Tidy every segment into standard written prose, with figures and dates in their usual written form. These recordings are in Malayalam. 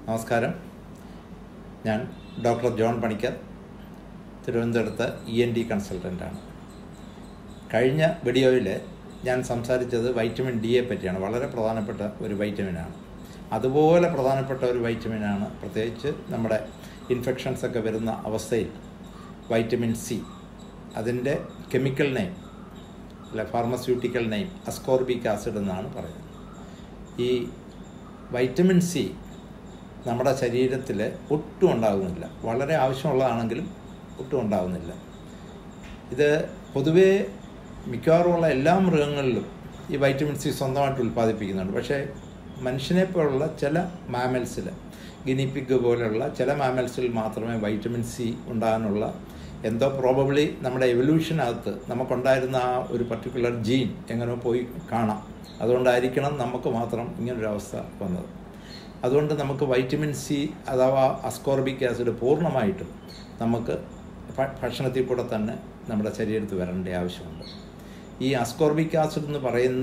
നമസ്കാരം. ഞാൻ ഡോക്ടർ ജോൺ പണിക്കർ, തിരുവനന്തപുരത്ത് ENT കൺസൾട്ടൻ്റാണ്. കഴിഞ്ഞ വീഡിയോയിൽ ഞാൻ സംസാരിച്ചത് വൈറ്റമിൻ ഡിയെ പറ്റിയാണ്. വളരെ പ്രധാനപ്പെട്ട ഒരു വൈറ്റമിനാണ്. അതുപോലെ പ്രധാനപ്പെട്ട ഒരു വൈറ്റമിനാണ് പ്രത്യേകിച്ച് നമ്മുടെ ഇൻഫെക്ഷൻസൊക്കെ വരുന്ന അവസ്ഥയിൽ വൈറ്റമിൻ സി. അതിൻ്റെ കെമിക്കൽ നെയിം അല്ല ഫാർമസ്യൂട്ടിക്കൽ നെയിം അസ്കോർബിക് ആസിഡ് എന്നാണ് പറയുന്നത്. ഈ വൈറ്റമിൻ സി നമ്മുടെ ശരീരത്തിൽ ഒട്ടും ഉണ്ടാകുന്നില്ല. വളരെ ആവശ്യമുള്ളതാണെങ്കിലും ഒട്ടും ഉണ്ടാകുന്നില്ല. ഇത് പൊതുവേ മിക്കവാറുമുള്ള എല്ലാ മൃഗങ്ങളിലും ഈ വൈറ്റമിൻ സി സ്വന്തമായിട്ട് ഉൽപ്പാദിപ്പിക്കുന്നുണ്ട്. പക്ഷേ മനുഷ്യനെ പോലുള്ള ചില മാമൽസിൽ, ഗിനിപ്പിഗ് പോലെയുള്ള ചില മാമൽസിൽ മാത്രമേ വൈറ്റമിൻ സി ഉണ്ടാകാനുള്ള എന്തോ പ്രോബബ്ലി നമ്മുടെ എവല്യൂഷനകത്ത് നമുക്കുണ്ടായിരുന്ന ആ ഒരു പർട്ടിക്കുലർ ജീൻ എങ്ങനെ പോയി കാണാം. അതുകൊണ്ടായിരിക്കണം നമുക്ക് മാത്രം ഇങ്ങനൊരവസ്ഥ വന്നത്. അതുകൊണ്ട് നമുക്ക് വൈറ്റമിൻ സി അഥവാ അസ്കോർബിക് ആസിഡ് പൂർണ്ണമായിട്ടും നമുക്ക് ഭക്ഷണത്തിൽ കൂടെ തന്നെ നമ്മുടെ ശരീരത്തിൽ വരേണ്ട ആവശ്യമുണ്ട്. ഈ അസ്കോർബിക് ആസിഡ് എന്ന് പറയുന്ന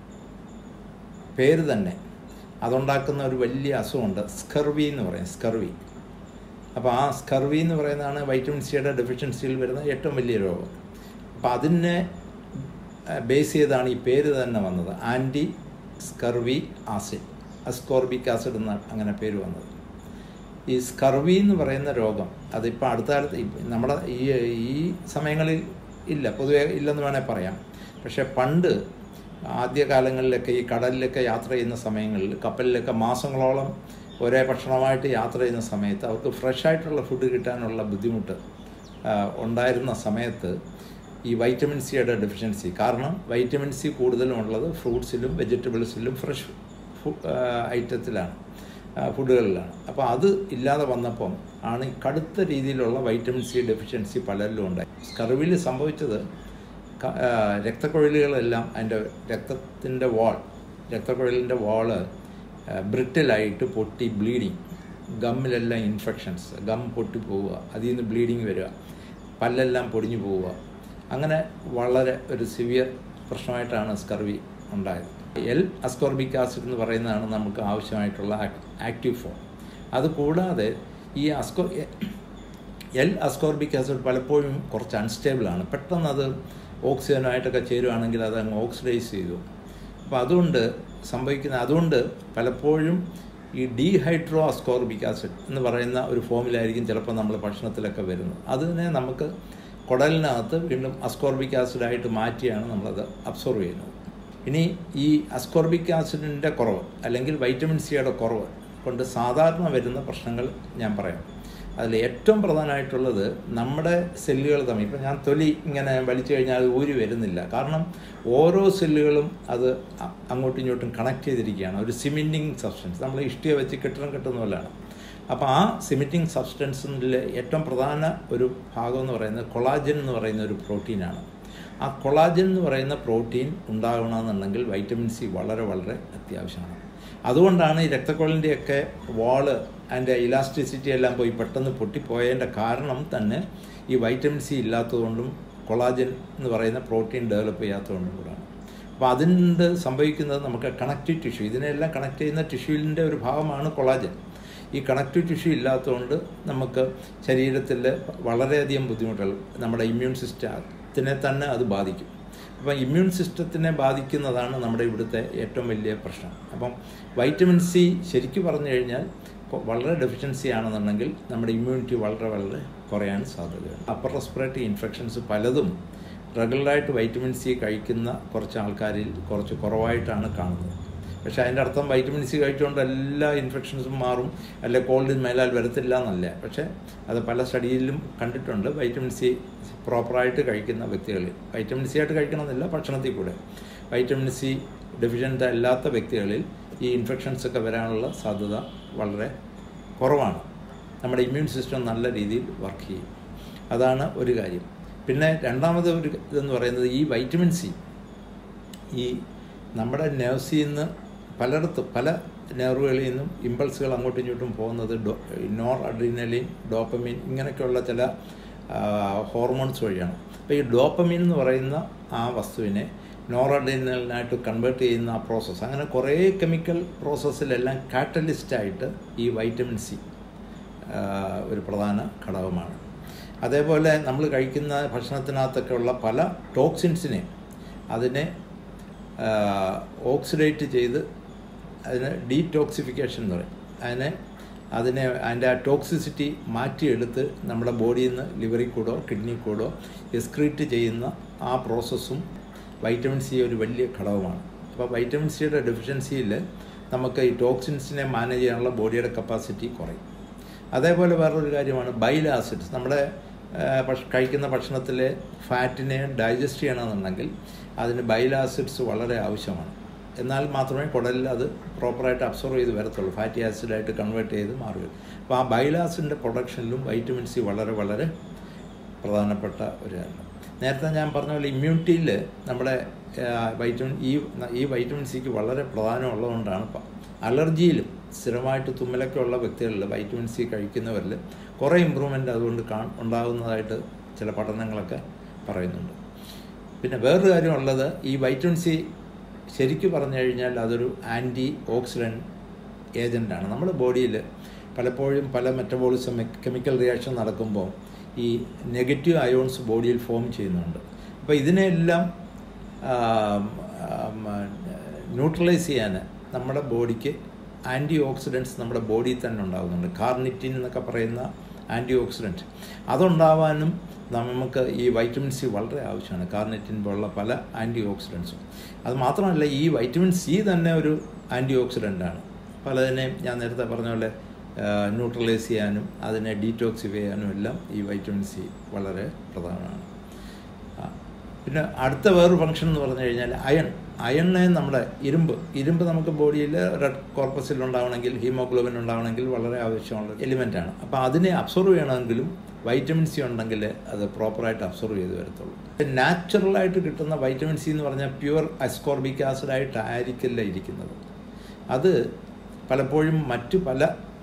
പേര് തന്നെ അതുണ്ടാക്കുന്ന ഒരു വലിയ അസുഖമുണ്ട്, സ്കർവി എന്ന് പറയും. സ്കർവി. അപ്പോൾ ആ സ്കർവി എന്ന് പറയുന്നതാണ് വൈറ്റമിൻ സിയുടെ ഡെഫിഷ്യൻസിയിൽ വരുന്ന ഏറ്റവും വലിയ രോഗം. അപ്പോൾ അതിനെ ബേസ് ചെയ്താണ് ഈ പേര് തന്നെ വന്നത്, anti scurvy acid, ascorbic acid എന്ന് അങ്ങനെ പേര് വന്നത്. ഈ സ്കർവി എന്ന് പറയുന്ന രോഗം അതിപ്പോൾ അടുത്ത കാലത്ത് നമ്മുടെ ഈ സമയങ്ങളിൽ ഇല്ല, പൊതുവെ ഇല്ലെന്ന് വേണേൽ പറയാം. പക്ഷേ പണ്ട് ആദ്യകാലങ്ങളിലൊക്കെ ഈ കടലിലൊക്കെ യാത്ര ചെയ്യുന്ന സമയങ്ങളിൽ, കപ്പലിലൊക്കെ മാസങ്ങളോളം ഒരേ ഭക്ഷണമായിട്ട് യാത്ര ചെയ്യുന്ന സമയത്ത് അവർക്ക് ഫ്രഷായിട്ടുള്ള ഫുഡ് കിട്ടാനുള്ള ബുദ്ധിമുട്ട് ഉണ്ടായിരുന്ന സമയത്ത് ഈ വൈറ്റമിൻ സിയുടെ ഡെഫിഷ്യൻസി, കാരണം വൈറ്റമിൻ സി കൂടുതലും ഉള്ളത് ഫ്രൂട്ട്സിലും വെജിറ്റബിൾസിലും ഫ്രഷ് ഐറ്റത്തിലാണ്, ഫുഡുകളിലാണ്. അപ്പോൾ അത് ഇല്ലാതെ വന്നപ്പം ആണ് ഈ കടുത്ത രീതിയിലുള്ള വൈറ്റമിൻ സി ഡെഫിഷ്യൻസി പലരിലും ഉണ്ടായി. സ്കർവിയിൽ സംഭവിച്ചത് രക്തക്കുഴലുകളെല്ലാം അതിൻ്റെ രക്തക്കുഴലിൻ്റെ വാള് ബ്രിട്ടിലായിട്ട് പൊട്ടി ബ്ലീഡിങ്, ഗമ്മിലെല്ലാം ഇൻഫെക്ഷൻസ്, ഗം പൊട്ടി പോവുക, അതിൽ നിന്ന് ബ്ലീഡിങ് വരിക, പല്ലെല്ലാം പൊടിഞ്ഞു പോവുക. അങ്ങനെ വളരെ ഒരു സിവിയർ പ്രശ്നമായിട്ടാണ് സ്കർവി ഉണ്ടായത്. അസ്കോർബിക് ആസിഡ് എന്ന് പറയുന്നതാണ് നമുക്ക് ആവശ്യമായിട്ടുള്ള ആക്റ്റീവ് ഫോം. അതുകൂടാതെ ഈ അസ്കോർബിക് ആസിഡ് പലപ്പോഴും കുറച്ച് അൺസ്റ്റേബിളാണ്. പെട്ടെന്ന് അത് ഓക്സിജനുമായിട്ടൊക്കെ ചേരുവാണെങ്കിൽ അത് അങ്ങ് ഓക്സിഡൈസ് ചെയ്തു. അപ്പോൾ അതുകൊണ്ട് പലപ്പോഴും ഈ ഡീഹൈഡ്രോ അസ്കോർബിക് ആസിഡ് എന്ന് പറയുന്ന ഒരു ഫോമിലായിരിക്കും ചിലപ്പോൾ നമ്മൾ ഭക്ഷണത്തിലൊക്കെ വരുന്നത്. അതിനെ നമുക്ക് കുടലിനകത്ത് വീണ്ടും അസ്കോർബിക് ആസിഡായിട്ട് മാറ്റിയാണ് നമ്മളത് അബ്സോർവ് ചെയ്യുന്നത്. ഇനി ഈ അസ്കോർബിക് ആസിഡിൻ്റെ കുറവ് അല്ലെങ്കിൽ വൈറ്റമിൻ സിയുടെ കുറവ് കൊണ്ട് സാധാരണ വരുന്ന പ്രശ്നങ്ങൾ ഞാൻ പറയാം. അതിൽ ഏറ്റവും പ്രധാനമായിട്ടുള്ളത് നമ്മുടെ സെല്ലുകൾ തമ്മിൽ, ഇപ്പം ഞാൻ തൊലി ഇങ്ങനെ വലിച്ചു കഴിഞ്ഞാൽ അത് ഊരി വരുന്നില്ല. കാരണം ഓരോ സെല്ലുകളും അത് അങ്ങോട്ടും ഇങ്ങോട്ടും കണക്ട് ചെയ്തിരിക്കുകയാണ്. ഒരു സിമെൻറ്റിങ് സബ്സ്റ്റൻസ്, നമ്മൾ ഇഷ്ടിക വെച്ച് കെട്ടുന്ന പോലെയാണ്. അപ്പോൾ ആ സിമെൻറ്റിങ് സബ്സ്റ്റൻസിൻ്റെ ഏറ്റവും പ്രധാന ഒരു ഭാഗം എന്ന് പറയുന്നത് കൊളാജൻ എന്ന് പറയുന്ന ഒരു പ്രോട്ടീനാണ്. ആ കൊളാജൻ എന്ന് പറയുന്ന പ്രോട്ടീൻ ഉണ്ടാകണമെന്നുണ്ടെങ്കിൽ വൈറ്റമിൻ സി വളരെ വളരെ അത്യാവശ്യമാണ്. അതുകൊണ്ടാണ് ഈ രക്തക്കുഴലിൻ്റെയൊക്കെ വാള് അതിൻ്റെ ഇലാസ്റ്റിസിറ്റി എല്ലാം പോയി പെട്ടെന്ന് പൊട്ടിപ്പോയതിൻ്റെ കാരണം തന്നെ ഈ വൈറ്റമിൻ സി ഇല്ലാത്തതുകൊണ്ടും കൊളാജൻ എന്ന് പറയുന്ന പ്രോട്ടീൻ ഡെവലപ്പ് ചെയ്യാത്തതുകൊണ്ടും കൂടാണ്. അപ്പോൾ അതിൻ്റെ സംഭവിക്കുന്നത് നമുക്ക് കണക്റ്റീവ് ടിഷ്യൂ, ഇതിനെല്ലാം കണക്ട് ചെയ്യുന്ന ടിഷ്യൂവിൻ്റെ ഒരു ഭാഗമാണ് കൊളാജൻ. ഈ കണക്റ്റീവ് ടിഷ്യൂ ഇല്ലാത്തതുകൊണ്ട് നമുക്ക് ശരീരത്തിൽ വളരെയധികം ബുദ്ധിമുട്ടുകൾ, നമ്മുടെ ഇമ്മ്യൂൺ സിസ്റ്റത്തിനെ തന്നെ അത് ബാധിക്കും. അപ്പം ഇമ്മ്യൂൺ സിസ്റ്റത്തിനെ ബാധിക്കുന്നതാണ് നമ്മുടെ ഇവിടുത്തെ ഏറ്റവും വലിയ പ്രശ്നം. അപ്പം വൈറ്റമിൻ സി ശരിക്കും പറഞ്ഞു കഴിഞ്ഞാൽ വളരെ ഡെഫിഷ്യൻസി ആണെന്നുണ്ടെങ്കിൽ നമ്മുടെ ഇമ്മ്യൂണിറ്റി വളരെ വളരെ കുറയാൻ സാധ്യതയുണ്ട്. അപ്പർ റെസ്പിറേറ്ററി ഇൻഫെക്ഷൻസ് പലതും റെഗുലറായിട്ട് വൈറ്റമിൻ സി കഴിക്കുന്ന കുറച്ച് ആൾക്കാരിൽ കുറച്ച് കുറവായിട്ടാണ് കാണുന്നത്. പക്ഷേ അതിൻ്റെ അർത്ഥം വൈറ്റമിൻ സി കഴിച്ചുകൊണ്ട് എല്ലാ ഇൻഫെക്ഷൻസും മാറും, അല്ലെ കോൾഡിൽ മേലാൽ വരത്തില്ല എന്നല്ല. പക്ഷേ അത് പല സ്റ്റഡിയിലും കണ്ടിട്ടുണ്ട്. വൈറ്റമിൻ സി പ്രോപ്പറായിട്ട് കഴിക്കുന്ന വ്യക്തികളിൽ, വൈറ്റമിൻ സി ആയിട്ട് കഴിക്കണമെന്നില്ല, ഭക്ഷണത്തിൽ കൂടെ വൈറ്റമിൻ സി ഡെഫിഷ്യൻ്റ് അല്ലാത്ത വ്യക്തികളിൽ ഈ ഇൻഫെക്ഷൻസൊക്കെ വരാനുള്ള സാധ്യത വളരെ കുറവാണ്. നമ്മുടെ ഇമ്മ്യൂൺ സിസ്റ്റം നല്ല രീതിയിൽ വർക്ക് ചെയ്യും. അതാണ് ഒരു കാര്യം. പിന്നെ രണ്ടാമത് ഒരു ഇതെന്ന് പറയുന്നത് ഈ വൈറ്റമിൻ സി ഈ നമ്മുടെ നെർവ്സിൽ നിന്ന് പലയിടത്തും പല നെർവുകളിൽ നിന്നും ഇമ്പൾസുകൾ അങ്ങോട്ടും ഇങ്ങോട്ടും പോകുന്നത് നോർ അഡ്രീനലിൻ, ഡോപ്പമിൻ ഇങ്ങനെയൊക്കെയുള്ള ചില ഹോർമോൺസ് വഴിയാണ്. അപ്പോൾ ഈ ഡോപ്പമിൻ എന്ന് പറയുന്ന ആ വസ്തുവിനെ നോറഡ്രിനലിനായിട്ട് കൺവേർട്ട് ചെയ്യുന്ന ആ പ്രോസസ്സ്. അങ്ങനെ കുറേ കെമിക്കൽ പ്രോസസ്സിലെല്ലാം കാറ്റലിസ്റ്റായിട്ട് ഈ വൈറ്റമിൻ സി ഒരു പ്രധാന ഘടകമാണ്. അതേപോലെ നമ്മൾ കഴിക്കുന്ന ഭക്ഷണത്തിനകത്തൊക്കെ ഉള്ള പല ടോക്സിൻസിനെ അതിനെ ഓക്സിഡേറ്റ് ചെയ്ത് അതിന് ഡീടോക്സിഫിക്കേഷൻ എന്ന് പറയും. അതിൻ്റെ ആ ടോക്സിസിറ്റി മാറ്റിയെടുത്ത് നമ്മുടെ ബോഡിയിൽ നിന്ന് ലിവറിൽ കൂടോ കിഡ്നി കൂടോ എക്സ്ക്രീറ്റ് ചെയ്യുന്ന ആ പ്രോസസ്സും വൈറ്റമിൻ സി ഒരു വലിയ ഘടകമാണ്. അപ്പോൾ വൈറ്റമിൻ സിയുടെ ഡെഫിഷ്യൻസിയിൽ നമുക്ക് ഈ ടോക്സിൻസിനെ മാനേജ് ചെയ്യാനുള്ള ബോഡിയുടെ കപ്പാസിറ്റി കുറയും. അതേപോലെ വേറൊരു കാര്യമാണ് ബൈൽ ആസിഡ്സ്. നമ്മുടെ കഴിക്കുന്ന ഭക്ഷണത്തിലെ ഫാറ്റിനെ ഡൈജസ്റ്റ് ചെയ്യണമെന്നുണ്ടെങ്കിൽ അതിന് ബൈൽ ആസിഡ്സ് വളരെ ആവശ്യമാണ്. എന്നാൽ മാത്രമേ കുടലിൽ അത് പ്രോപ്പറായിട്ട് അബ്സോർവ് ചെയ്ത് വരത്തുള്ളൂ, ഫാറ്റി ആസിഡായിട്ട് കൺവേർട്ട് ചെയ്ത് മാറുക. അപ്പോൾ ആ ബൈൽ ആസിഡിൻ്റെ പ്രൊഡക്ഷനിലും വൈറ്റമിൻ സി വളരെ വളരെ പ്രധാനപ്പെട്ട ഒരു കാര്യം. നേരത്തെ ഞാൻ പറഞ്ഞ പോലെ ഇമ്മ്യൂണിറ്റിയിൽ നമ്മുടെ ഈ വൈറ്റമിൻ സിക്ക് വളരെ പ്രധാനമുള്ളതുകൊണ്ടാണ് അലർജിയിലും സ്ഥിരമായിട്ട് തുമ്മലൊക്കെ ഉള്ള വ്യക്തികളിൽ വൈറ്റമിൻ സി കഴിക്കുന്നവരിൽ കുറേ ഇമ്പ്രൂവ്മെൻ്റ് അതുകൊണ്ട് ഉണ്ടാകുന്നതായിട്ട് ചില പഠനങ്ങളൊക്കെ പറയുന്നുണ്ട്. പിന്നെ വേറൊരു കാര്യമുള്ളത്, ഈ വൈറ്റമിൻ സി ശരിക്കും പറഞ്ഞു കഴിഞ്ഞാൽ അതൊരു ആൻറ്റി ഓക്സിഡൻറ്റ് ഏജൻ്റാണ്. നമ്മുടെ ബോഡിയിൽ പലപ്പോഴും പല മെറ്റബോളിസം കെമിക്കൽ റിയാക്ഷൻ നടക്കുമ്പോൾ ഈ നെഗറ്റീവ് അയോൺസ് ബോഡിയിൽ ഫോം ചെയ്യുന്നുണ്ട്. അപ്പോൾ ഇതിനെല്ലാം ന്യൂട്രലൈസ് ചെയ്യാൻ നമ്മുടെ ബോഡിക്ക് ആൻറ്റി ഓക്സിഡൻറ്റ്സ് നമ്മുടെ ബോഡിയിൽ തന്നെ ഉണ്ടാകുന്നുണ്ട്. കാർണിറ്റിൻ എന്നൊക്കെ പറയുന്ന ആൻറ്റി ഓക്സിഡൻറ്റ് അതുണ്ടാവാനും നമുക്ക് ഈ വൈറ്റമിൻ സി വളരെ ആവശ്യമാണ്. കാർണിറ്റിൻ പോലുള്ള പല ആൻറ്റി ഓക്സിഡൻസും. അത് മാത്രമല്ല, ഈ വൈറ്റമിൻ സി തന്നെ ഒരു ആൻറ്റി ഓക്സിഡൻ്റാണ്. പലതിനെയും ഞാൻ നേരത്തെ പറഞ്ഞ പോലെ ന്യൂട്രലൈസ് ചെയ്യാനും അതിനെ ഡീറ്റോക്സിഫൈ ചെയ്യാനും എല്ലാം ഈ വൈറ്റമിൻ സി വളരെ പ്രധാനമാണ്. പിന്നെ അടുത്ത വേറൊരു ഫംഗ്ഷൻ എന്ന് പറഞ്ഞു കഴിഞ്ഞാൽ അയണിനെ നമ്മുടെ ഇരുമ്പ് നമുക്ക് ബോഡിയിൽ റെഡ് കോർപ്പസിൽ ഉണ്ടാവണമെങ്കിൽ, ഹീമോഗ്ലോബിൻ ഉണ്ടാവണമെങ്കിൽ വളരെ ആവശ്യമുള്ള എലിമെൻ്റാണ്. അപ്പോൾ അതിനെ അബ്സോർവ് ചെയ്യണമെങ്കിലും വൈറ്റമിൻ സി ഉണ്ടെങ്കിൽ അത് പ്രോപ്പറായിട്ട് അബ്സോർവ് ചെയ്ത് വരത്തുള്ളൂ. നാച്ചുറലായിട്ട് കിട്ടുന്ന വൈറ്റമിൻ സി എന്ന് പറഞ്ഞാൽ പ്യുവർ അസ്കോർബിക് ആസിഡായിട്ട് ആയിരിക്കില്ല ഇരിക്കുന്നത്. അത് പലപ്പോഴും മറ്റു പല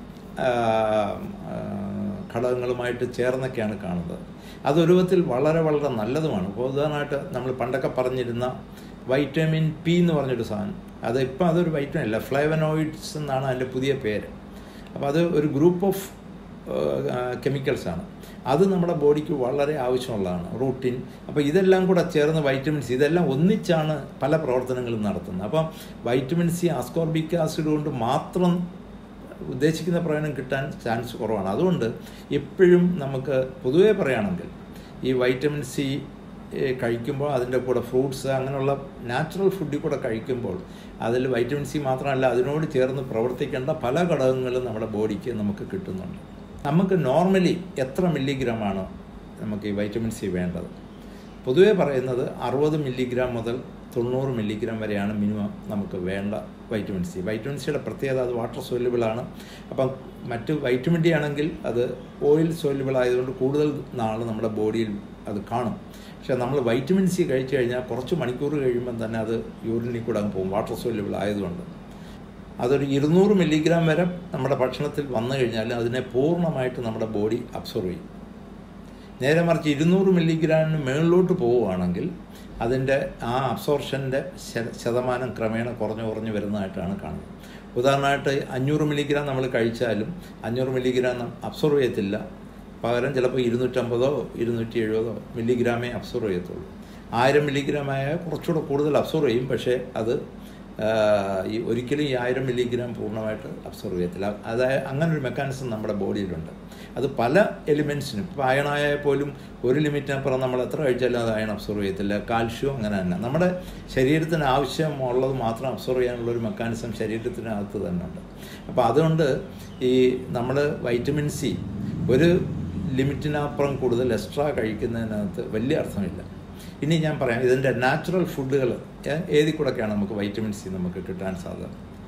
ഘടകങ്ങളുമായിട്ട് ചേർന്നൊക്കെയാണ് കാണുന്നത്. അതൊരു വിധത്തിൽ വളരെ വളരെ നല്ലതുമാണ്. ഉദാഹരണമായിട്ട് നമ്മൾ പണ്ടൊക്കെ പറഞ്ഞിരുന്ന വൈറ്റമിൻ പി എന്ന് പറഞ്ഞൊരു സാധനം, ഇപ്പം അതൊരു വൈറ്റമിൻ അല്ല, ഫ്ലേവനോയിഡ്സ് എന്നാണ് അതിൻ്റെ പുതിയ പേര്. അപ്പോൾ അത് ഒരു ഗ്രൂപ്പ് ഓഫ് കെമിക്കൽസാണ്. അത് നമ്മുടെ ബോഡിക്ക് വളരെ ആവശ്യമുള്ളതാണ്. റൂട്ടിൻ, അപ്പോൾ ഇതെല്ലാം കൂടെ ചേർന്ന് വൈറ്റമിൻ സി, ഇതെല്ലാം ഒന്നിച്ചാണ് പല പ്രവർത്തനങ്ങളും നടത്തുന്നത്. അപ്പം വൈറ്റമിൻ സി അസ്കോർബിക് ആസിഡ് കൊണ്ട് മാത്രം ഉദ്ദേശിക്കുന്ന പ്രയോജനം കിട്ടാൻ ചാൻസ് കുറവാണ്. അതുകൊണ്ട് എപ്പോഴും നമുക്ക് പൊതുവേ പറയുകയാണെങ്കിൽ ഈ വൈറ്റമിൻ സി കഴിക്കുമ്പോൾ അതിൻ്റെ കൂടെ ഫ്രൂട്ട്സ് അങ്ങനെയുള്ള നാച്ചുറൽ ഫുഡിൽ കൂടെ കഴിക്കുമ്പോൾ അതിൽ വൈറ്റമിൻ സി മാത്രമല്ല അതിനോട് ചേർന്ന് പ്രവർത്തിക്കേണ്ട പല ഘടകങ്ങളും നമ്മുടെ ബോഡിക്ക് നമുക്ക് കിട്ടുന്നുണ്ട്. നമുക്ക് നോർമലി എത്ര മില്ലിഗ്രാമാണ് നമുക്ക് ഈ വൈറ്റമിൻ സി വേണ്ടത്? പൊതുവേ പറയുന്നത് 60 മില്ലിഗ്രാം മുതൽ 90 മില്ലിഗ്രാം വരെയാണ് മിനിമം നമുക്ക് വേണ്ട വൈറ്റമിൻ സി. വൈറ്റമിൻ സിയുടെ പ്രത്യേകത അത് വാട്ടർ സോല്യുബിളാണ്. അപ്പം മറ്റ് വൈറ്റമിൻ ഡി ആണെങ്കിൽ അത് ഓയിൽ സോല്യുബിൾ ആയതുകൊണ്ട് കൂടുതൽ നാൾ നമ്മുടെ ബോഡിയിൽ അത് കാണും. പക്ഷേ നമ്മൾ വൈറ്റമിൻ സി കഴിച്ചു കഴിഞ്ഞാൽ കുറച്ച് മണിക്കൂർ കഴിയുമ്പം തന്നെ അത് യൂറിനിൽ കൂടെ അങ്ങ് പോകും, വാട്ടർ സോല്യുബിൾ ആയതുകൊണ്ട്. അതൊരു 200 മില്ലിഗ്രാം വരെ നമ്മുടെ ഭക്ഷണത്തിൽ വന്നു കഴിഞ്ഞാൽ അതിനെ പൂർണ്ണമായിട്ട് നമ്മുടെ ബോഡി അബ്സോർവ് ചെയ്യും. നേരെ മറിച്ച് 200 മില്ലിഗ്രാമിന് മുകളിലോട്ട് പോവുകയാണെങ്കിൽ അതിൻ്റെ ആ അബ്സോർഷൻ്റെ ശതമാനം ക്രമേണ കുറഞ്ഞു വരുന്നതായിട്ടാണ് കാണുന്നത്. ഉദാഹരണമായിട്ട് 500 മില്ലിഗ്രാം നമ്മൾ കഴിച്ചാലും 500 മില്ലിഗ്രാം അബ്സോർവ് ചെയ്യത്തില്ല. പകരം ചിലപ്പോൾ 250 270 മില്ലിഗ്രാമേ അബ്സോർവ് ചെയ്യത്തുള്ളൂ. 1000 മില്ലിഗ്രാം ആയാൽ കുറച്ചുകൂടെ കൂടുതൽ അബ്സോർവ് ചെയ്യും. പക്ഷേ അത് ഒരിക്കലും ഈ 1000 മില്ലിഗ്രാം പൂർണ്ണമായിട്ട് അബ്സോർവ് ചെയ്യത്തില്ല. അതായത് അങ്ങനൊരു മെക്കാനിസം നമ്മുടെ ബോഡിയിലുണ്ട്. അത് പല എലിമെൻസിനും, ഇപ്പോൾ അയണായാൽ പോലും ഒരു ലിമിറ്റിനപ്പുറം നമ്മൾ എത്ര കഴിച്ചാലും അത് അയൺ അബ്സോർവ് ചെയ്യത്തില്ല. കാൽഷ്യം അങ്ങനെ തന്നെ. നമ്മുടെ ശരീരത്തിന് ആവശ്യമുള്ളത് മാത്രം അബ്സോർവ് ചെയ്യാനുള്ളൊരു മെക്കാനിസം ശരീരത്തിനകത്ത് തന്നെ ഉണ്ട്. അപ്പോൾ അതുകൊണ്ട് ഈ നമ്മൾ വൈറ്റമിൻ സി ഒരു ലിമിറ്റിനപ്പുറം കൂടുതൽ എക്സ്ട്രാ കഴിക്കുന്നതിനകത്ത് വലിയ അർത്ഥമില്ല. ഇനി ഞാൻ പറയാം ഇതിൻ്റെ നാച്ചുറൽ ഫുഡുകൾ ഏതിൽ കൂടെയൊക്കെയാണ് നമുക്ക് വൈറ്റമിൻ സി നമുക്ക് കിട്ടാൻ സാധ്യത.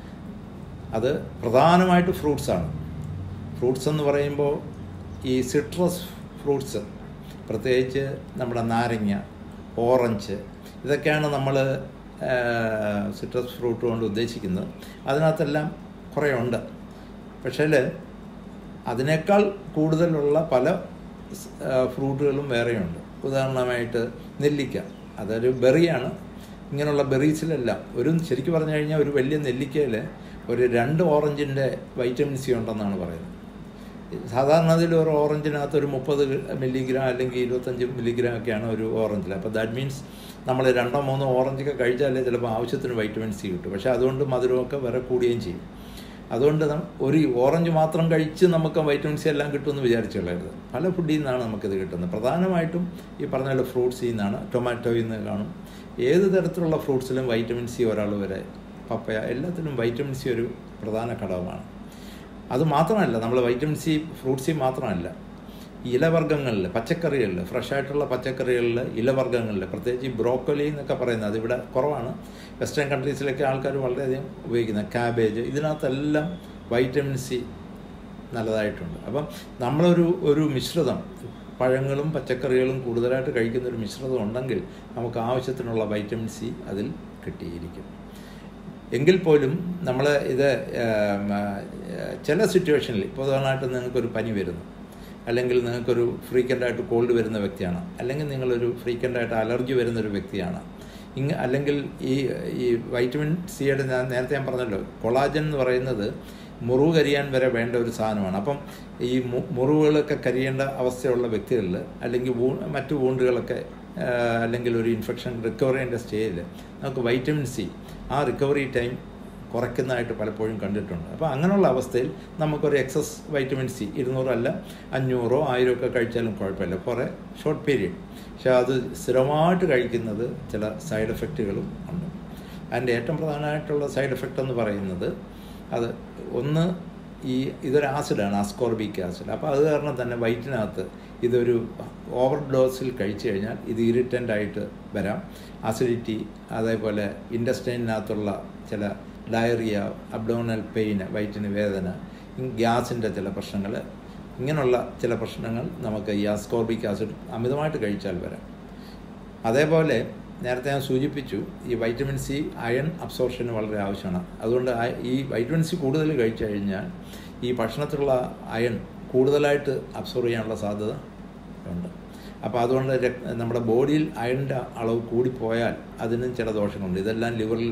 അത് പ്രധാനമായിട്ട് ഫ്രൂട്ട്സാണ്. ഫ്രൂട്ട്സ് എന്ന് പറയുമ്പോൾ ഈ സിട്രസ് ഫ്രൂട്ട്സ്, പ്രത്യേകിച്ച് നമ്മുടെ നാരങ്ങ, ഓറഞ്ച്, ഇതൊക്കെയാണ് നമ്മൾ സിട്രസ് ഫ്രൂട്ട് കൊണ്ട് ഉദ്ദേശിക്കുന്നത്. അതിനകത്തെല്ലാം കുറേ ഉണ്ട്. പക്ഷേ അതിനേക്കാൾ കൂടുതലുള്ള പല ഫ്രൂട്ടുകളും വേറെയുണ്ട്. ഉദാഹരണമായിട്ട് നെല്ലിക്ക, അതൊരു ബെറിയാണ്. ഇങ്ങനെയുള്ള ബെറീസിലെല്ലാം ശരിക്കും പറഞ്ഞു കഴിഞ്ഞാൽ ഒരു വലിയ നെല്ലിക്കയിൽ ഒരു 2 ഓറഞ്ചിൻ്റെ വൈറ്റമിൻ സി ഉണ്ടെന്നാണ് പറയുന്നത്. സാധാരണ അതിൽ ഒരു ഓറഞ്ചിനകത്ത് ഒരു 30 മില്ലിഗ്രാം അല്ലെങ്കിൽ 25 മില്ലിഗ്രാം ഒക്കെയാണ് ഒരു ഓറഞ്ചിൽ. അപ്പോൾ ദാറ്റ് മീൻസ് നമ്മൾ 2 or 3 ഓറഞ്ചൊക്കെ കഴിച്ചാലേ ചിലപ്പോൾ ആവശ്യത്തിന് വൈറ്റമിൻ സി കിട്ടും. പക്ഷേ അതുകൊണ്ട് മധുരമൊക്കെ വരെ കൂടുകയും ചെയ്യും. അതുകൊണ്ട് ഒരു ഓറഞ്ച് മാത്രം കഴിച്ച് നമുക്ക് വൈറ്റമിൻ സി എല്ലാം കിട്ടുമെന്ന് വിചാരിച്ചു കളയരുത്. പല ഫുഡിൽ നിന്നാണ് നമുക്കിത് കിട്ടുന്നത്. പ്രധാനമായിട്ടും ഈ പറഞ്ഞ പോലെ ഫ്രൂട്ട്സിൽ നിന്നാണ്, ടൊമാറ്റോയിൽ നിന്ന് കാണും. ഏത് തരത്തിലുള്ള ഫ്രൂട്ട്സിലും വൈറ്റമിൻ സി ഒരാൾ വരെ, പപ്പയ, എല്ലാത്തിലും വൈറ്റമിൻ സി ഒരു പ്രധാന ഘടകമാണ്. അതുമാത്രമല്ല, നമ്മൾ വൈറ്റമിൻ സി ഫ്രൂട്ട്സിൽ മാത്രമല്ല, ഇലവർഗ്ഗങ്ങളിൽ, പച്ചക്കറികളിൽ, ഫ്രഷായിട്ടുള്ള പച്ചക്കറികളിൽ, ഇലവർഗ്ഗങ്ങളിൽ, പ്രത്യേകിച്ച് ഈ ബ്രോക്കോലി എന്നൊക്കെ പറയുന്നത് അതിവിടെ കുറവാണ്. വെസ്റ്റേൺ കൺട്രീസിലൊക്കെ ആൾക്കാർ വളരെയധികം ഉപയോഗിക്കുന്നത് ക്യാബേജ്, ഇതിനകത്തെല്ലാം വൈറ്റമിൻ സി നല്ലതായിട്ടുണ്ട്. അപ്പം നമ്മളൊരു മിശ്രിതം, പഴങ്ങളും പച്ചക്കറികളും കൂടുതലായിട്ട് കഴിക്കുന്ന ഒരു മിശ്രിതം ഉണ്ടെങ്കിൽ നമുക്ക് ആവശ്യത്തിനുള്ള വൈറ്റമിൻ സി അതിൽ കിട്ടിയിരിക്കും. എങ്കിൽ പോലും നമ്മൾ ഇത് ചില സിറ്റുവേഷനിൽ, ഇപ്പോൾ ഉദാഹരണമായിട്ട് നിങ്ങൾക്കൊരു പനി വരുന്നു, അല്ലെങ്കിൽ നിങ്ങൾക്കൊരു ഫ്രീക്വൻ്റായിട്ട് കോൾഡ് വരുന്ന വ്യക്തിയാണ്, അല്ലെങ്കിൽ നിങ്ങളൊരു ഫ്രീക്വൻ്റായിട്ട് അലർജി വരുന്നൊരു വ്യക്തിയാണ്, അല്ലെങ്കിൽ ഈ വൈറ്റമിൻ സിയുടെ നേരത്തെ ഞാൻ പറഞ്ഞല്ലോ, കൊളാജൻ എന്ന് പറയുന്നത് മുറിവ് കരിയാൻ വരെ വേണ്ട ഒരു സാധനമാണ്. അപ്പം ഈ മുറിവുകളൊക്കെ കരിയേണ്ട അവസ്ഥയുള്ള വ്യക്തികളിൽ, അല്ലെങ്കിൽ മറ്റു വൂണ്ടുകളൊക്കെ, അല്ലെങ്കിൽ ഒരു ഇൻഫെക്ഷൻ റിക്കവർ ചെയ്യേണ്ട സ്റ്റേജിൽ നമുക്ക് വൈറ്റമിൻ സി ആ റിക്കവറി ടൈം കുറയ്ക്കുന്നതായിട്ട് പലപ്പോഴും കണ്ടിട്ടുണ്ട്. അപ്പോൾ അങ്ങനെയുള്ള അവസ്ഥയിൽ നമുക്കൊരു എക്സസ് വൈറ്റമിൻ സി 200 അല്ല 500 1000 ഒക്കെ കഴിച്ചാലും കുഴപ്പമില്ല, കുറേ ഷോർട്ട് പീരീഡ്. പക്ഷേ അത് സ്ഥിരമായിട്ട് കഴിക്കുന്നത് ചില സൈഡ് എഫക്റ്റുകളും ഉണ്ട്. അതിൻ്റെ ഏറ്റവും പ്രധാനമായിട്ടുള്ള സൈഡ് എഫക്റ്റ് എന്ന് പറയുന്നത് അത് ഒന്ന്, ഇതൊരു ആസിഡാണ്, അസ്കോർബിക് ആസിഡ്. അപ്പോൾ അത് കാരണം തന്നെ വയറ്റിനകത്ത് ഇതൊരു ഓവർ ഡോസിൽ കഴിച്ചു കഴിഞ്ഞാൽ ഇത് ഇറിറ്റൻ്റായിട്ട് വരാം. അസിഡിറ്റി, അതേപോലെ ഇൻറ്റസ്റ്റൈനകത്തുള്ള ചില ഡയറിയ, അബ്ഡോമിനൽ പെയിന്, വയറ്റിന് വേദന, ഗ്യാസിൻ്റെ ചില പ്രശ്നങ്ങൾ, ഇങ്ങനെയുള്ള ചില പ്രശ്നങ്ങൾ നമുക്ക് ഈ അസ്കോർബിക് ആസിഡ് അമിതമായിട്ട് കഴിച്ചാൽ വരാം. അതേപോലെ നേരത്തെ ഞാൻ സൂചിപ്പിച്ചു, ഈ വൈറ്റമിൻ സി അയൺ അബ്സോർപ്ഷന് വളരെ ആവശ്യമാണ്. അതുകൊണ്ട് ഈ വൈറ്റമിൻ സി കൂടുതൽ കഴിച്ചു കഴിഞ്ഞാൽ ഈ ഭക്ഷണത്തിലുള്ള അയൺ കൂടുതലായിട്ട് അബ്സോർവ് ചെയ്യാനുള്ള സാധ്യത ഉണ്ട്. അപ്പോൾ അതുകൊണ്ട് നമ്മുടെ ബോഡിയിൽ അയണിൻ്റെ അളവ് കൂടിപ്പോയാൽ അതിനും ചില ദോഷങ്ങളുണ്ട്. ഇതെല്ലാം ലിവറിൽ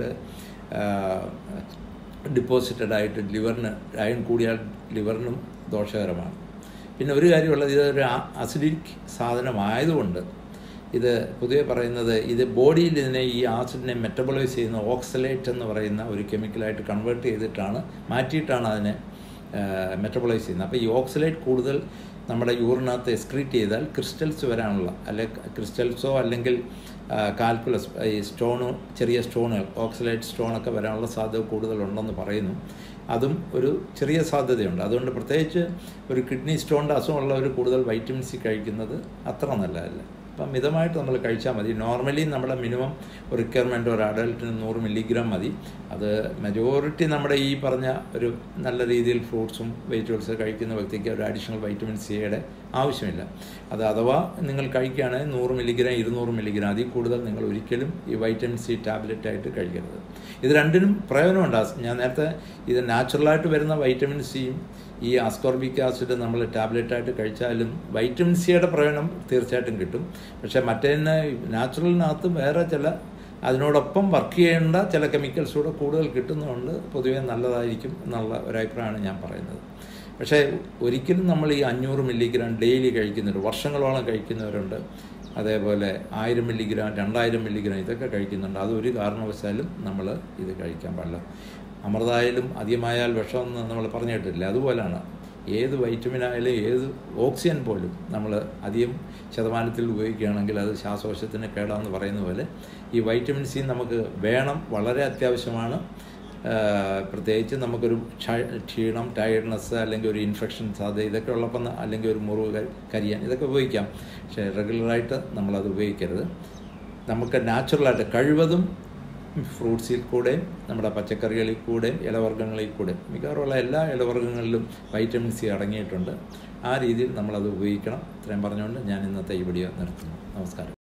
ഡിപ്പോസിറ്റഡ് ആയിട്ട് ലിവറിന് അയൺ കൂടിയാൽ ലിവറിനും ദോഷകരമാണ്. പിന്നെ ഒരു കാര്യമുള്ളത്, ഇതൊരു അസിഡിക് സാധനമായതുകൊണ്ട് ഇത് പൊതുവെ പറയുന്നത്, ഇത് ബോഡിയിൽ ഈ ആസിഡിനെ മെറ്റബോളൈസ് ചെയ്യുന്ന ഓക്സലേറ്റ് എന്ന് പറയുന്ന ഒരു കെമിക്കലായിട്ട് കൺവേർട്ട് ചെയ്തിട്ടാണ്, മാറ്റിയിട്ടാണ് അതിനെ മെറ്റബോളൈസ് ചെയ്യുന്നത്. അപ്പോൾ ഈ ഓക്സലേറ്റ് കൂടുതൽ നമ്മുടെ യൂറിനകത്ത് എക്സ്ക്രീറ്റ് ചെയ്താൽ ക്രിസ്റ്റൽസ് വരാനുള്ള, ക്രിസ്റ്റൽസോ അല്ലെങ്കിൽ കാൽക്കുലസ്, ഈ ചെറിയ സ്റ്റോണുകൾ, ഓക്സലേറ്റ് സ്റ്റോണൊക്കെ വരാനുള്ള സാധ്യത കൂടുതലുണ്ടെന്ന് പറയുന്നു. അതും ഒരു ചെറിയ സാധ്യതയുണ്ട്. അതുകൊണ്ട് പ്രത്യേകിച്ച് ഒരു കിഡ്നി സ്റ്റോണിൻ്റെ അസുഖമുള്ളവർ കൂടുതൽ വൈറ്റമിൻ സി കഴിക്കുന്നത് അത്ര നല്ലതല്ല. അപ്പം മിതമായിട്ട് നമ്മൾ കഴിച്ചാൽ മതി. നോർമലി നമ്മുടെ മിനിമം റിക്വയർമെൻറ്റ് ഒരു അഡൽട്ടിന് 100 മില്ലിഗ്രാം മതി. അത് മെജോറിറ്റി നമ്മുടെ ഈ പറഞ്ഞ ഒരു നല്ല രീതിയിൽ ഫ്രൂട്ട്സും വെജിറ്റബിൾസ് കഴിക്കുന്ന വ്യക്തിക്ക് ഒരു അഡീഷണൽ വൈറ്റമിൻ സിയുടെ ആവശ്യമില്ല. അത് അഥവാ നിങ്ങൾ കഴിക്കുകയാണെങ്കിൽ 100 മില്ലിഗ്രാം 200 മില്ലിഗ്രാം, അതിൽ കൂടുതൽ നിങ്ങൾ ഒരിക്കലും ഈ വൈറ്റമിൻ സി ടാബ്ലറ്റായിട്ട് കഴിക്കരുത്. ഇത് രണ്ടിനും പ്രയോജനമുണ്ട്. ഞാൻ നേരത്തെ ഇത് നാച്ചുറലായിട്ട് വരുന്ന വൈറ്റമിൻ സിയും ഈ അസ്കോർബിക് ആസിഡ് നമ്മൾ ടാബ്ലറ്റായിട്ട് കഴിച്ചാലും വൈറ്റമിൻ സിയുടെ പ്രയോജനം തീർച്ചയായിട്ടും കിട്ടും. പക്ഷേ മറ്റേതിന് നാച്ചുറലിനകത്ത് വേറെ ചില അതിനോടൊപ്പം വർക്ക് ചെയ്യേണ്ട ചില കെമിക്കൽസ് കൂടെ കൂടുതൽ കിട്ടുന്നതുകൊണ്ട് പൊതുവേ നല്ലതായിരിക്കും എന്നുള്ള ഒരഭിപ്രായമാണ് ഞാൻ പറയുന്നത്. പക്ഷേ ഒരിക്കലും നമ്മൾ ഈ 500 മില്ലിഗ്രാം ഡെയിലി കഴിക്കുന്നവർ, വർഷങ്ങളോളം കഴിക്കുന്നവരുണ്ട്. അതേപോലെ 1000 മില്ലിഗ്രാം 2000 മില്ലിഗ്രാം ഇതൊക്കെ കഴിക്കുന്നുണ്ട്. അതൊരു കാരണവശാലും നമ്മൾ ഇത് കഴിക്കാൻ പാടില്ല. അമൃതായാലും അധികമായാൽ വിഷമെന്ന് നമ്മൾ പറഞ്ഞു കേട്ടിട്ടില്ല. അതുപോലെയാണ് ഏത് വൈറ്റമിനായാലും ഏത് ഓക്സിജൻ പോലും നമ്മൾ അധികം ശതമാനത്തിൽ ഉപയോഗിക്കുകയാണെങ്കിൽ അത് ശ്വാസകോശത്തിന് കേടാമെന്ന് പറയുന്ന പോലെ ഈ വൈറ്റമിൻ സി നമുക്ക് വേണം, വളരെ അത്യാവശ്യമാണ്. പ്രത്യേകിച്ച് നമുക്കൊരു ക്ഷീണം, ടയർഡ്നെസ്, അല്ലെങ്കിൽ ഒരു ഇൻഫെക്ഷൻ സാധ്യത ഇതൊക്കെ ഉള്ളപ്പം, അല്ലെങ്കിൽ ഒരു മുറിവ് കരിയാൻ ഇതൊക്കെ ഉപയോഗിക്കാം. പക്ഷേ റെഗുലറായിട്ട് നമ്മളത് ഉപയോഗിക്കരുത്. നമുക്ക് നാച്ചുറലായിട്ട് കഴിവതും ഫ്രൂട്ട്സിൽ കൂടെയും നമ്മുടെ പച്ചക്കറികളിൽ കൂടെയും ഇലവർഗ്ഗങ്ങളിൽ കൂടെയും മിക്കവാറുള്ള എല്ലാ ഇലവർഗ്ഗങ്ങളിലും വൈറ്റമിൻ സി അടങ്ങിയിട്ടുണ്ട്. ആ രീതിയിൽ നമ്മളത് ഉപയോഗിക്കണം. ഇത്രയും പറഞ്ഞുകൊണ്ട് ഞാൻ ഇന്നത്തെ ഈ വീഡിയോ നിർത്തുന്നു. നമസ്കാരം.